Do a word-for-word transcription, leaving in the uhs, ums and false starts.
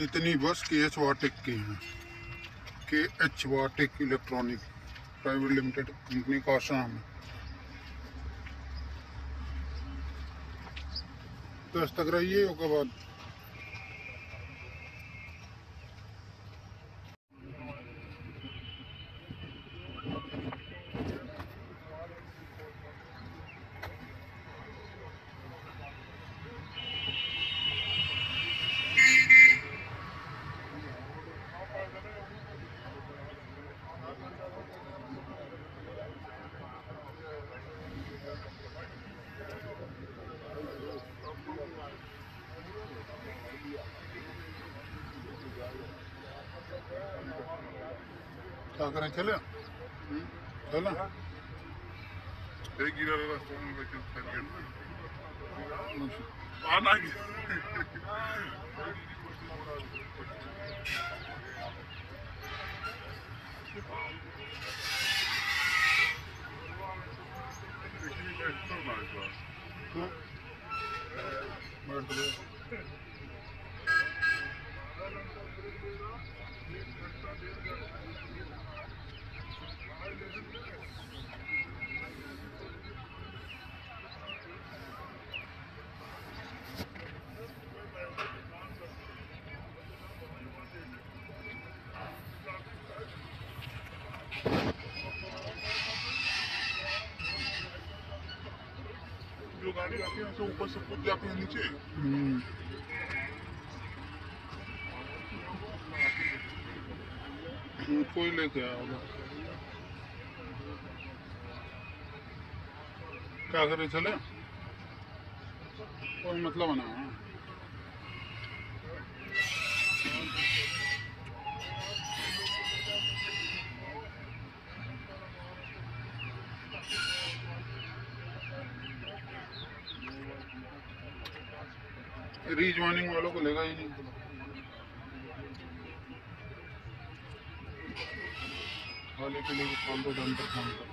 इतनी बस के एच वाटेक की है, के एच वाटेक इलेक्ट्रॉनिक प्राइवेट लिमिटेड कंपनी का आसाम है। दस तक रहिए उसके बाद क्या करें, चले चले आना जो गाड़ी आती है उसे ऊपर से कूद जाती है नीचे। कोई लेके आया होगा। क्या करें, चले कोई मतलब बना है। रीजॉइनिंग वालों को लेगा ही नहीं, खाने के लिए फालतू डंपर काम कर